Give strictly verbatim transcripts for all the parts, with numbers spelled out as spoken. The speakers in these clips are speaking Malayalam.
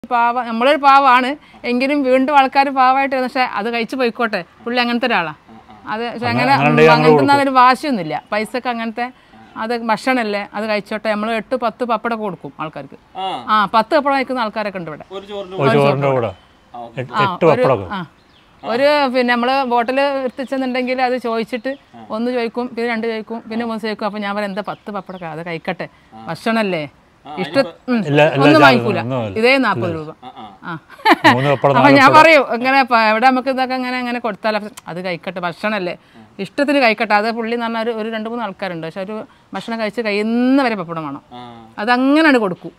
പാവ നമ്മളൊരു പാവമാണ് എങ്കിലും വീണ്ടും ആൾക്കാർ പാവമായിട്ട് പക്ഷെ അത് കഴിച്ചു പോയിക്കോട്ടെ പുള്ളി അങ്ങനത്തെ ഒരാളാണ് അത് പക്ഷെ അങ്ങനെ അങ്ങനത്തെ അതൊരു വാശിയൊന്നുമില്ല പൈസക്ക് അങ്ങനത്തെ അത് ഭക്ഷണമല്ലേ അത് കഴിച്ചോട്ടെ നമ്മൾ എട്ട് പത്ത് പപ്പടമൊക്കെ കൊടുക്കും ആൾക്കാർക്ക് ആ പത്ത് പപ്പടം കഴിക്കുന്ന ആൾക്കാരൊക്കെ ഉണ്ട് ഇവിടെ ഒരു പിന്നെ നമ്മൾ ബോട്ടിൽ എത്തിച്ചെന്നുണ്ടെങ്കിൽ അത് ചോദിച്ചിട്ട് ഒന്ന് ചോദിക്കും പിന്നെ രണ്ട് ചോദിക്കും പിന്നെ മൂന്ന് ചോദിക്കും അപ്പം ഞാൻ പറയാം എന്താ പത്ത് പപ്പടമൊക്കെ അത് കഴിക്കട്ടെ ഭക്ഷണമല്ലേ ഇഷ്ടം ഒന്നും വാങ്ങിക്കൂല ഇതേ നാൽപ്പത് രൂപ ആ അപ്പൊ ഞാൻ പറയൂ ഇങ്ങനെ എവിടെ നമുക്ക് ഇതൊക്കെ അങ്ങനെ അങ്ങനെ കൊടുത്താൽ അത് കഴിക്കട്ടെ ഭക്ഷണമല്ലേ ഇഷ്ടത്തിന് കഴിക്കട്ടെ അത് പുള്ളി എന്ന് പറഞ്ഞാൽ ഒരു രണ്ട് മൂന്ന് ആൾക്കാരുണ്ട് പക്ഷെ ഒരു ഭക്ഷണം കഴിച്ച് കഴിയുന്ന വരെ പപ്പടം വേണം അത് അങ്ങനെയാണ് കൊടുക്കും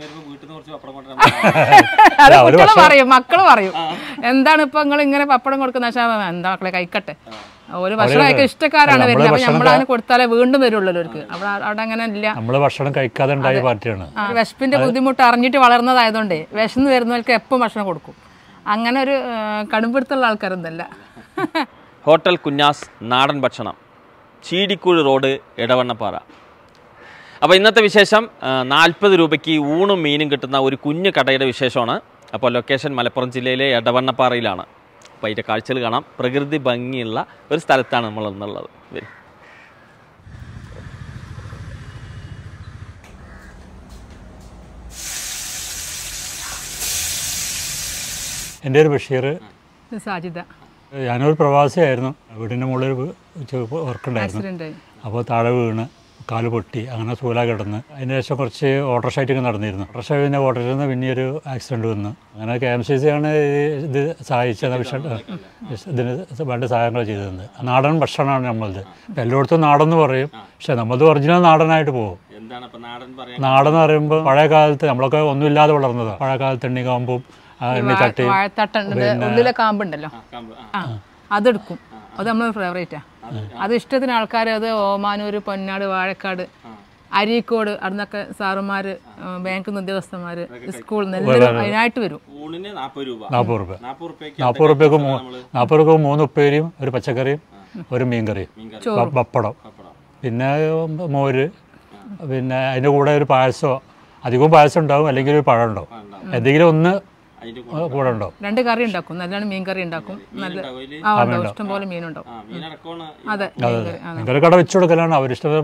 അത് കുട്ടികൾ പറയും മക്കള് പറയും എന്താണ് ഇപ്പൊ നിങ്ങൾ ഇങ്ങനെ പപ്പടം കൊടുക്കുന്ന പക്ഷെ എന്താ മക്കളെ കഴിക്കട്ടെ ഒരു ഭക്ഷണം കഴിക്കാൻ ഇഷ്ടക്കാരാണ് വരുന്നത് അപ്പൊ നമ്മളതിന് കൊടുത്താലേ വീണ്ടും വരുള്ളൂ അവർക്ക് അവിടെ അവിടെ അങ്ങനെ ഇല്ല ഭക്ഷണം കഴിക്കാതെ ഉണ്ടായ പാർട്ടിയാണ് വിശപ്പിന്റെ ബുദ്ധിമുട്ട് അറിഞ്ഞിട്ട് വളർന്നതായതുകൊണ്ട് വിശന്ന് വരുന്നവർക്ക് എപ്പം ഭക്ഷണം കൊടുക്കും അങ്ങനെ ഒരു കടുംപിടുത്തുള്ള ആൾക്കാരൊന്നല്ല. ഹോട്ടൽ കുഞ്ഞാസ് നാടൻ ഭക്ഷണം, ചീടിക്കുഴി റോഡ്, എടവണ്ണപ്പാറ. അപ്പോൾ ഇന്നത്തെ വിശേഷം നാൽപ്പത് രൂപയ്ക്ക് ഊണും മീനും കിട്ടുന്ന ഒരു കുഞ്ഞു കടയുടെ വിശേഷമാണ്. അപ്പോൾ ലൊക്കേഷൻ മലപ്പുറം ജില്ലയിലെ എടവണ്ണപ്പാറയിലാണ്. അപ്പോൾ അതിൻ്റെ കാഴ്ചകൾ കാണാം. പ്രകൃതി ഭംഗിയുള്ള ഒരു സ്ഥലത്താണ് നമ്മൾ ഇന്നുള്ളത്. വരും. എൻ്റെ ഒരു ബഷീർ, സാജിദ. ഞാനൊരു പ്രവാസിയായിരുന്നു. വീടിൻ്റെ മുകളിൽ വർക്കുണ്ടായിരുന്നു. അപ്പോൾ താഴെ വീണ് കാല് പൊട്ടി അങ്ങനെ സൂല കിടന്ന് അതിന് ശേഷം കുറച്ച് ഓട്ടോറിക്ഷയായിട്ടൊക്കെ നടന്നിരുന്നു. ഓട്ടോറിക്ഷ പിന്നെ ഓട്ടോറിൽ നിന്ന് പിന്നെ ഒരു ആക്സിഡൻറ്റ് വന്നു. അങ്ങനെ കെ എം സി സി ആണ് ഇത് സഹായിച്ചത്. വിഷയം ഇതിന് വേണ്ട സഹായങ്ങൾ ചെയ്തത്. നാടൻ ഭക്ഷണമാണ് നമ്മളത്. എല്ലായിടത്തും നാടെന്ന് പറയും, പക്ഷെ നമ്മളത് ഒറിജിനൽ നാടനായിട്ട് പോകും. നാടെന്ന് പറയുമ്പോൾ പഴയ കാലത്ത് നമ്മളൊക്കെ ഒന്നുമില്ലാതെ വളർന്നതാണ്. പഴയ കാലത്ത് എണ്ണിക്കാമ്പും എണ്ണിത്തട്ടി ഉള്ളിലെ കാമ്പുണ്ടല്ലോ അതെടുക്കും. അത് നമ്മളെ ഫേവറേറ്റാ. അത് ഇഷ്ടത്തിന് ആൾക്കാർ അത് ഓമാനൂർ, പൊന്നാട്, വാഴക്കാട്, അരീക്കോട് അവിടുന്നൊക്കെ സാറുമാര്, ബാങ്ക് ഉദ്യോഗസ്ഥന്മാര്, സ്കൂളിൽ നിന്ന് എല്ലാവരും അതിനായിട്ട് വരും. നാൽപ്പത് രൂപ നാൽപ്പത് റുപ്യക്ക് നാൽപ്പത് രൂപ മൂന്ന് ഉപ്പേരിയും ഒരു പച്ചക്കറിയും ഒരു മീൻകറിയും പപ്പടം പിന്നെ മോര് പിന്നെ അതിൻ്റെ കൂടെ ഒരു പായസമോ അധികവും പായസം ഉണ്ടാവും അല്ലെങ്കിൽ ഒരു പഴം ഉണ്ടാവും. എന്തെങ്കിലും ഒന്ന് കൂടെ ഉണ്ടാവും. രണ്ട് കറി ഉണ്ടാക്കും. നല്ലോണം മീൻ കറി ഉണ്ടാക്കും. നല്ല ഇഷ്ടം പോലെ മീനുണ്ടാവും. അതെ, മീൻകറി കട വെച്ചു കൊടുക്കലാണ് അവരിഷ്ടം.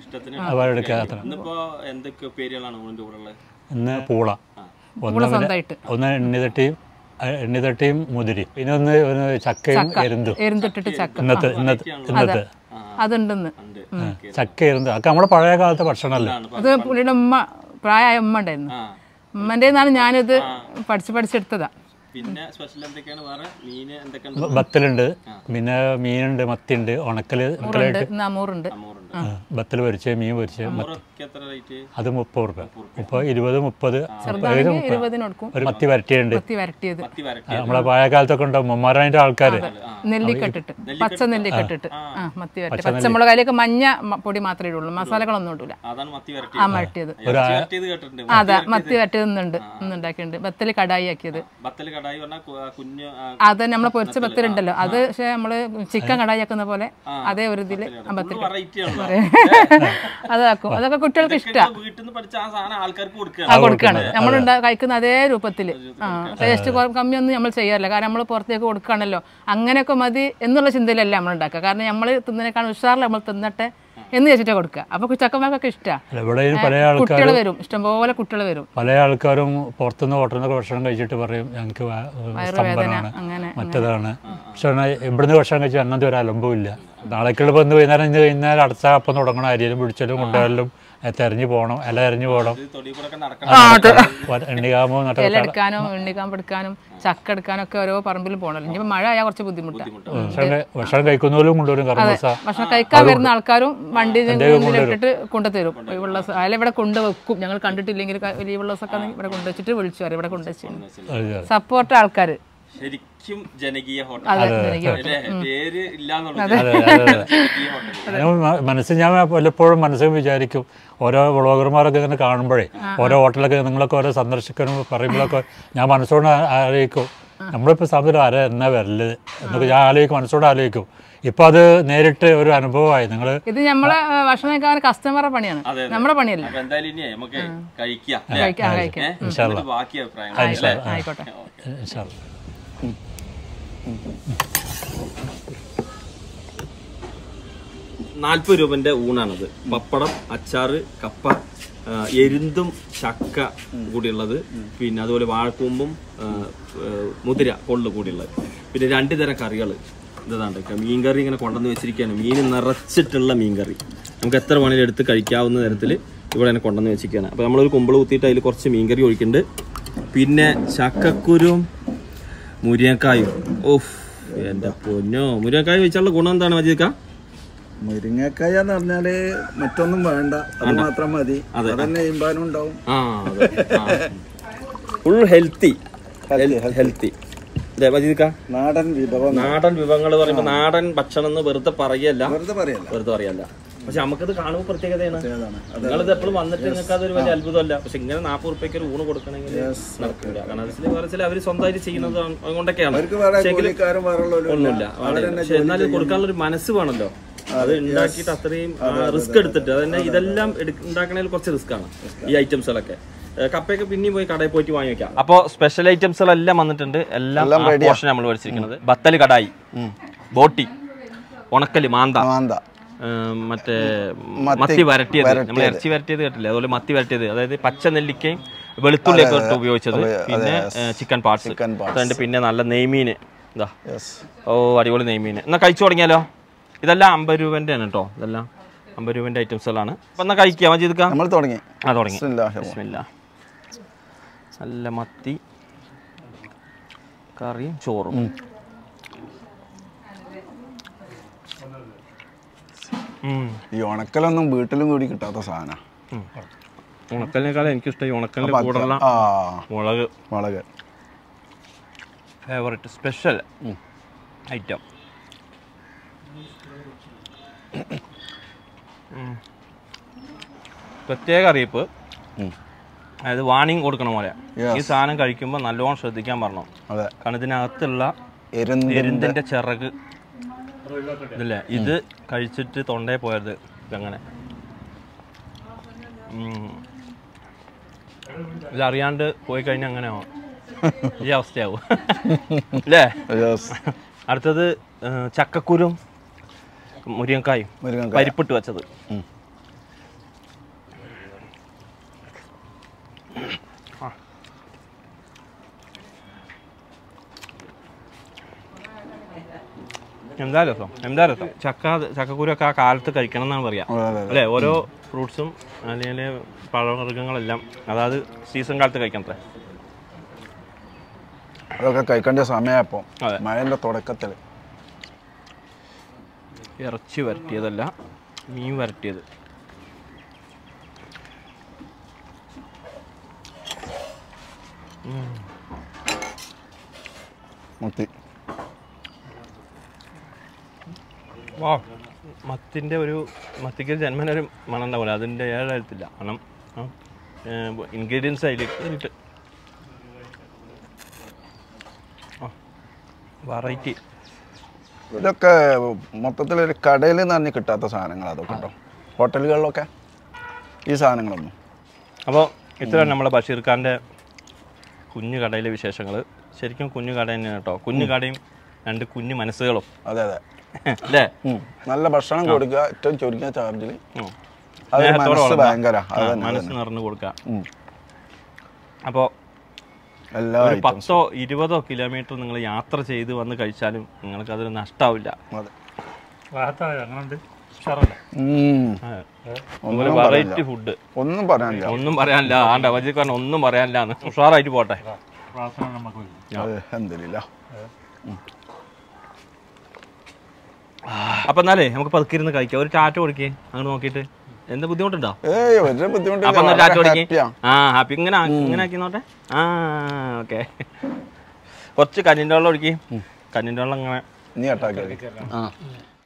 ഇന്ന് പൂള, ഒന്ന് എണ്ണിതട്ടിയും എണ്ണിതട്ടിയും മുതിരി, പിന്നെ ഒന്ന് ചക്കയും എരുന്തും. എരുന്തിട്ടിട്ട് ചക്ക ഇന്നത്തെ ഇന്നത്തെ ഇന്നത്തെ അതുണ്ടെന്ന് ചക്ക എരുന്ത് അതൊക്കെ നമ്മുടെ പഴയ കാലത്തെ ഭക്ഷണമല്ലേ. അത് പുള്ളിയുടെ ഉമ്മ, പ്രായമായ ഉമ്മ ഉണ്ടായിരുന്നു. ഉമ്മൻ്റെ നിന്നാണ് ഞാനിത് പഠിച്ച് പഠിച്ചെടുത്തതാ. ബത്തലുണ്ട്, പിന്നെ മീനുണ്ട്, മത്തിയുണ്ട്, ഉണക്കല് അമൂറുണ്ട്, ബത്തൽ പൊരിച്ച്, മീൻ പൊരിച്ച്. അത് മുപ്പത് റുപ്യ, മുപ്പത് ഇരുപത് മുപ്പത് ഒരു മത്തി വരട്ടിയുണ്ട്. നമ്മളെ പഴയ കാലത്തൊക്കെ ഉണ്ടാവും ഉമ്മമാരായിട്ട് ആൾക്കാര് നെല്ലിക്കെട്ടിട്ട്, പച്ച നെല്ലിക്കെട്ടിട്ട് മത്തി വരട്ടി. പച്ചമുളകിലേക്ക് മഞ്ഞ പൊടി മാത്രമേ ഇടുള്ളൂ, മസാലകളൊന്നും ഇടൂല. ആ വരട്ടിയത്. അതാ മത്തി വരട്ടിയത് ഇന്നുണ്ട്, ഇന്നുണ്ടാക്കിയിട്ടുണ്ട്. ബത്തല് കടായി ആക്കിയത്. അത് നമ്മളെ പൊരിച്ച ബത്തലുണ്ടല്ലോ അത്. പക്ഷെ നമ്മള് ചിക്കൻ കടായി ആക്കുന്ന പോലെ അതേ ഒരു ഇതില് അതാക്കും. അതൊക്കെ കുട്ടികൾക്ക് ഇഷ്ടമാണ്, കൊടുക്കാണ്. നമ്മൾ കഴിക്കുന്ന അതേ രൂപത്തില്. ആ ടേസ്റ്റ് കമ്മിയൊന്നും നമ്മൾ ചെയ്യാറില്ല, കാരണം നമ്മൾ പുറത്തേക്ക് കൊടുക്കുകയാണല്ലോ. അങ്ങനെയൊക്കെ മതി എന്നുള്ള ചിന്തയിലല്ല നമ്മൾ ഉണ്ടാക്കുക. കാരണം നമ്മൾ തിന്നതിനേക്കാൾ ഉഷാറിൽ നമ്മൾ തിന്നട്ടെ എന്ന് വെച്ചിട്ട് കൊടുക്കുക. അപ്പൊ ചക്കന്മാർക്കൊക്കെ ഇഷ്ടമാണ്. കുട്ടികൾ വരും, ഇഷ്ടംപോലെ കുട്ടികൾ വരും. പല ആൾക്കാരും പുറത്തുനിന്ന് ഹോട്ടലിൽ നിന്ന് ഭക്ഷണം കഴിച്ചിട്ട് പറയും ഞങ്ങൾക്ക് സ്തംഭനാണ്, മറ്റേതാണ്. പക്ഷെ ഇവിടുന്ന് ഭക്ഷണം കഴിച്ചാൽ അങ്ങനത്തെ ഒരു അലമ്പും ഇല്ല. നാളേക്കുള്ള വന്ന് വൈകുന്നേരം ഇന്ന് കഴിഞ്ഞാൽ അടുത്ത അപ്പം തുടങ്ങണം. അരിയിലും പിടിച്ചാലും കൊണ്ടുപോയാലും തെരഞ്ഞു പോകണം, ഇല തെരഞ്ഞു പോകണം. എണ്ണിക്കാമ്പോ എടുക്കാനും എണ്ണിക്കാമ്പ് എടുക്കാനും ചക്ക എടുക്കാനും ഒക്കെ ഓരോ പറമ്പിലും പോകണല്ലോ. ഇനി മഴ ആയാൽ കുറച്ച് ബുദ്ധിമുട്ടാണ്. ഭക്ഷണം കഴിക്കുന്നവരും കൊണ്ടുവരും. ഭക്ഷണം കഴിക്കാൻ വരുന്ന ആൾക്കാരും വണ്ടി ഇട്ടിട്ട് കൊണ്ടുതരും. വെള്ള അതിൽ ഇവിടെ കൊണ്ടുവെക്കും. ഞങ്ങൾ കണ്ടിട്ടില്ലെങ്കിൽ വലിയ വെള്ളസൊക്കെ ഇവിടെ കൊണ്ടുവച്ചിട്ട് വിളിച്ചു വരും. ഇവിടെ കൊണ്ടുവച്ചു സപ്പോർട്ട് ആൾക്കാർ. ശരിക്കും ജനകീയ ഹോട്ടൽ. മനസ്സിൽ ഞാൻ പലപ്പോഴും മനസ്സിൽ വിചാരിക്കും, ഓരോ വ്ളോഗർമാരൊക്കെ ഇങ്ങനെ കാണുമ്പോഴേ ഓരോ ഹോട്ടലൊക്കെ നിങ്ങളൊക്കെ ഓരോ സന്ദർശിക്കാനും പറയുമ്പോഴൊക്കെ ഞാൻ മനസ്സോട് ആലോചിക്കും നമ്മളിപ്പോൾ സ്ഥാപനത്തിൽ ആരാ എന്നാ വരല് എന്നൊക്കെ ഞാൻ ആലോചിക്കും, മനസ്സോടെ ആലോചിക്കും. ഇപ്പം അത് നേരിട്ട് ഒരു അനുഭവമായി. നിങ്ങൾ ഇത് നമ്മളെ ഭക്ഷണം കഴിക്കാൻ കസ്റ്റമറുടെ പണിയാണ്, നമ്മുടെ പണിയല്ല. ആയിക്കോട്ടെ. നാൽപ്പത് രൂപന്റെ ഊണാണത്. പപ്പടം, അച്ചാറ്, കപ്പ, എരുന്തും ചക്ക കൂടിയുള്ളത്, പിന്നെ അതുപോലെ വാഴക്കൂമ്പും മുതിര കൊള്ളു കൂടിയുള്ളത്, പിന്നെ രണ്ടു തരം കറികൾ. ഇതാണ്ട് മീൻകറി ഇങ്ങനെ കൊണ്ടുവന്ന് വെച്ചിരിക്കുകയാണ്. മീൻ നിറച്ചിട്ടുള്ള മീൻകറി നമുക്ക് എത്ര വേണേലും എടുത്ത് കഴിക്കാവുന്ന തരത്തിൽ ഇവിടെ തന്നെ കൊണ്ടുവന്ന് വെച്ചിരിക്കുകയാണ്. അപ്പോൾ നമ്മളൊരു കുമ്പിൾ കുത്തിയിട്ട് അതിൽ കുറച്ച് മീൻകറി ഒഴിക്കുന്നുണ്ട്. പിന്നെ ചക്കക്കുരും മുരിങ്ങക്കായും. ഓഫ് എൻ്റെ പൊന്നോ, മുരിങ്ങക്കായ വെച്ചാലുള്ള ഗുണം എന്താണ് മജീദ്? മുരിങ്ങക്കായ എന്ന് പറഞ്ഞാല് മറ്റൊന്നും വേണ്ട, അത് മാത്രം മതി. അതന്നെ ഇമ്പാനും ഉണ്ടാവും. ഫുൾ ഹെൽത്തി ഹെൽത്തി നാടൻ വിഭവം. നാടൻ വിഭവങ്ങൾ പറയുമ്പോൾ നാടൻ ഭക്ഷണം എന്ന് വെറുതെ പറയല്ല, വെറുതെ പറയല്ല വെറുതെ പറയല്ല പക്ഷെ നമുക്കത് കാണുമ്പോൾ പ്രത്യേകതയാണ്. നിങ്ങളിത് എപ്പോഴും വന്നിട്ട് നിങ്ങൾക്ക് അതൊരു വലിയ അത്ഭുതമല്ല. പക്ഷെ ഇങ്ങനെ നാൽപ്പത് റുപ്യക്ക് ഒരു ഊണ് കൊടുക്കണമെങ്കിൽ നടക്കില്ല. കാരണം വേറെ ചില അവർ സ്വന്തമായിട്ട് ചെയ്യുന്നത് അതുകൊണ്ടൊക്കെയാണ്. ഒന്നുമില്ല. പക്ഷെ എന്നാലും കൊടുക്കാനുള്ള ഒരു മനസ്സ് വേണമല്ലോ. അത് ഉണ്ടാക്കിയിട്ട് അത്രയും റിസ്ക് എടുത്തിട്ട് അതന്നെ ഇതെല്ലാം ഉണ്ടാക്കണതിൽ കുറച്ച് റിസ്ക് ആണ് ഈ ഐറ്റംസുകളൊക്കെ. കപ്പയൊക്കെ പിന്നെയും പോയി കടയിൽ പോയിട്ട് വാങ്ങി വെക്കാം. അപ്പോൾ സ്പെഷ്യൽ ഐറ്റംസുകളെല്ലാം വന്നിട്ടുണ്ട്. എല്ലാം പോർഷൻ നമ്മൾ പഠിച്ചിരിക്കുന്നത്. ബത്തല് കടായി, ബോട്ടി, ഉണക്കല്, മാന്ത, മറ്റേ മത്തി വരട്ടിയത്, നമ്മൾ ഇറച്ചി വരട്ടിയത് കേട്ടില്ലേ, അതുപോലെ മത്തി വരട്ടിയത്, അതായത് പച്ച നെല്ലിക്കയും വെളുത്തുള്ളിയൊക്കെ ഇട്ട് ഉപയോഗിച്ചത്, പിന്നെ ചിക്കൻ പാർട്സ് അതുകൊണ്ട്, പിന്നെ നല്ല നെയ്മീന്. ഇതാ ഓ അടിപൊളി നെയ്മീന്. എന്നാൽ കഴിച്ചു തുടങ്ങിയാലോ? ഇതെല്ലാം അമ്പത് രൂപൻ്റെ ആണ് കേട്ടോ. ഇതെല്ലാം അമ്പത് രൂപൻ്റെ ഐറ്റംസുകളാണ്. അപ്പം എന്നാൽ കഴിക്കാം മജീദ്. നമ്മൾ തുടങ്ങി ആ തുടങ്ങി ബിസ്മില്ലാ. നല്ല മത്തി കറിയും ചോറും. ഈ ഉണക്കലൊന്നും വീട്ടിലും കൂടി കിട്ടാത്ത സാധനം. ഉണക്കലിനേക്കാളും എനിക്കിഷ്ടം ഈ ഉണക്കലിൻ്റെ കൂടെയുള്ള മുളക്. മുളക് ഫേവറേറ്റ് സ്പെഷ്യൽ ഐറ്റം. പ്രത്യേക അറിയിപ്പ്, അതായത് വാണിംഗ് കൊടുക്കണ പോലെ ഈ സാധനം കഴിക്കുമ്പോൾ നല്ലോണം ശ്രദ്ധിക്കാൻ പറഞ്ഞു. കാരണം ഇതിനകത്തുള്ള എരുന്തിന്റെ ചിറക് ഇതല്ലേ, ഇത് കഴിച്ചിട്ട് തൊണ്ടയിൽ പോയത് ഇതങ്ങനെ ഇതറിയാണ്ട് പോയി കഴിഞ്ഞാൽ അങ്ങനെ ആവും, ഈ അവസ്ഥയാവും അല്ലേ. അടുത്തത് ചക്കക്കുരും മുരിങ്ങക്കായും പരിപ്പിട്ട് വെച്ചത്. എന്താ രസം, എന്താ രസം. ചക്ക ചക്കക്കുരൊക്കെ ആ കാലത്ത് കഴിക്കണം എന്നാണ് പറയാ അല്ലേ. ഓരോ ഫ്രൂട്ട്സും അല്ലെങ്കിൽ പഴവർഗ്ഗങ്ങളെല്ലാം അതായത് സീസൺ കാലത്ത് കഴിക്കണത്രേ. അതൊക്കെ കഴിക്കേണ്ട സമയപ്പോൾ മഴൻ്റെ തുടക്കത്തിൽ. ഇറച്ചി വരട്ടിയതല്ല, മീൻ വരട്ടിയത്. മത്തി വാ മത്തിൻ്റെ ഒരു മത്തിക്ക് ജന്മനൊരു മണം ഉണ്ടാവില്ല, അതിൻ്റെ ഏഴായിരത്തില്ല. കാരണം ഇൻഗ്രീഡിയൻസ് അതിലേക്ക് വെറൈറ്റി. ഇതൊക്കെ മൊത്തത്തിലൊരു കടയിൽ നിന്ന് തന്നെ കിട്ടാത്ത സാധനങ്ങൾ അതൊക്കെ കേട്ടോ, ഹോട്ടലുകളിലൊക്കെ ഈ സാധനങ്ങളൊന്നും. അപ്പോൾ ഇത്രയാണ് നമ്മളെ ബഷീർ ഖാൻ്റെ കുഞ്ഞു കടയിലെ വിശേഷങ്ങൾ. ശരിക്കും കുഞ്ഞു കട തന്നെയാണ് കേട്ടോ. കുഞ്ഞു കടയും രണ്ട് കുഞ്ഞു മനസ്സുകളും. അതെ അതെ അല്ലേ. നല്ല ഭക്ഷണം കൊടുക്കുക, ഏറ്റവും ചുരുങ്ങിയ ചാർജിൽ മനസ്സ് നിറഞ്ഞു കൊടുക്കുക. അപ്പോൾ ഒരു പത്തോ ഇരുപതോ കിലോമീറ്റർ നിങ്ങൾ യാത്ര ചെയ്ത് വന്ന് കഴിച്ചാലും നിങ്ങൾക്ക് അതൊരു നഷ്ടാവില്ല. വെറൈറ്റി ഫുഡ് ഒന്നും പറയാനില്ല, ഒന്നും പറയാനില്ല. ആണ്ട വജിക്കാരൻ ഒന്നും പറയാനില്ല. ഉഷാറായിട്ട് പോട്ടെ. അപ്പൊ എന്നാലേ നമുക്ക് പതുക്കെ ഇരുന്ന് കഴിക്കാം. ഒരു ടാറ്റ കൊടുക്കേ അങ്ങോട്ട് നോക്കിയിട്ട്. എന്താ ബുദ്ധിമുട്ടുണ്ടോ? അപ്പൊ ടാറ്റ കൊടുക്കേ. ആ ഹാപ്പി ഇങ്ങനെ ഇങ്ങനെ ആക്കി നോട്ടെ. ആ ഓക്കെ. കുറച്ച് കഞ്ഞിൻ്റെ വെള്ളം ഒഴിക്കേ. കഞ്ഞിൻ്റെ വെള്ളം ഇങ്ങനെ നീ